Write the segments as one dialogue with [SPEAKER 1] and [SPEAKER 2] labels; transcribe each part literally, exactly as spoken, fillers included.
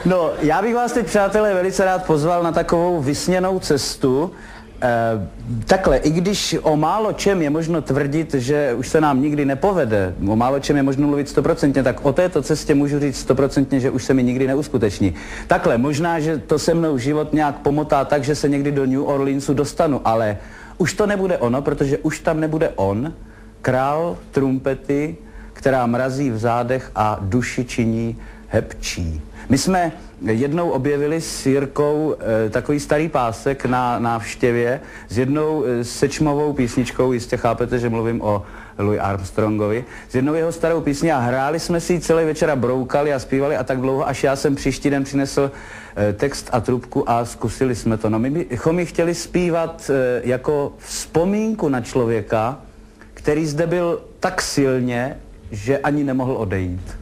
[SPEAKER 1] No, já bych vás teď, přátelé, velice rád pozval na takovou vysněnou cestu. E, takhle, i když o málo čem je možno tvrdit, že už se nám nikdy nepovede, o málo čem je možno mluvit stoprocentně, tak o této cestě můžu říct stoprocentně, že už se mi nikdy neuskuteční. Takhle, možná, že to se mnou život nějak pomotá tak, že se někdy do New Orleansu dostanu, ale už to nebude ono, protože už tam nebude on, král trumpety, která mrazí v zádech a duši činí hebčí. My jsme jednou objevili s Jirkou e, takový starý pásek na návštěvě s jednou e, sečmovou písničkou, jistě chápete, že mluvím o Louis Armstrongovi, s jednou jeho starou písní a hráli jsme si ji celý večer a broukali a zpívali a tak dlouho, až já jsem příští den přinesl e, text a trubku a zkusili jsme to. No my bychom ji chtěli zpívat e, jako vzpomínku na člověka, který zde byl tak silně, že ani nemohl odejít.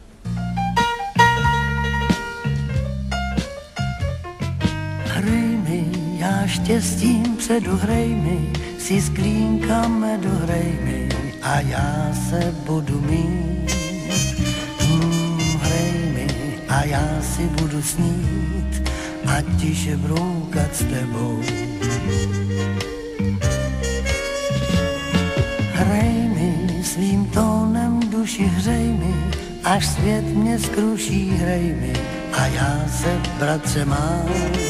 [SPEAKER 2] Hrej mi, já štěstím předu, hrej mi, si sklínka medu, hrej mi, a já se budu mít. Hmm, hrej mi, a já si budu snít, a tiše broukat s tebou. Hrej mi, svým tónem duši hřej mi, až svět mě skruší, hrej mi, a já se, bratře, mám.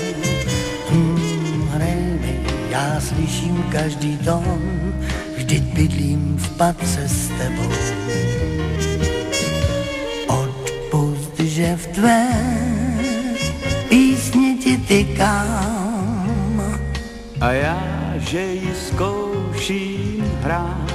[SPEAKER 2] Hmm, hrej mi, já slyším každý tón, vždyť bydlím v patře s tebou. Odpusť, že v tvé písni ti tykám,
[SPEAKER 1] a já, že ji zkouším hrát.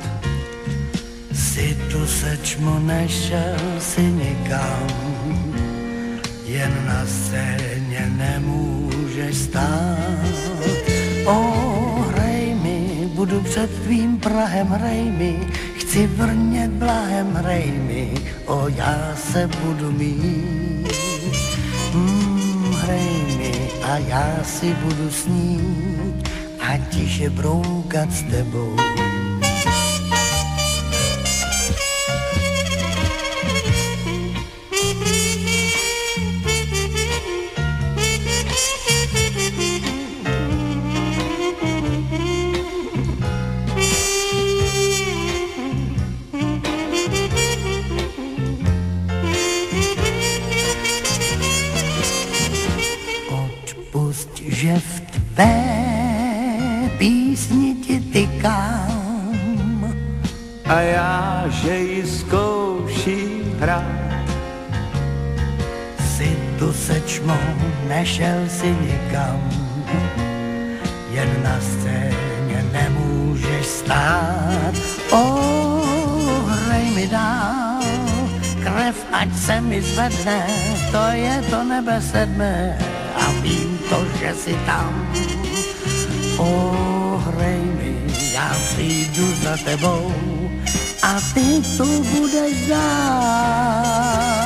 [SPEAKER 2] Si tu sečmo nešel si nikam, jen na scéně nemůžeš stát. O, hrej mi, budu před tvým prahem, hrej mi, chci vrnět blahem, hrej mi, o, já se budu mít. Mm, hrej mi, a já si budu snít, a tiše broukat s tebou. Že v tvé písni ti tykám,
[SPEAKER 1] a já, že ji zkouším hrát.
[SPEAKER 2] Si tu sečmo nešel si nikam, jen na scéně nemůžeš stát. O, hrej mi dál, krev ať se mi zvedne, to je to nebe sedmé, a vím to, že jsi tam. O, hrej mi, já přijdu za tebou a ty tu budeš dál.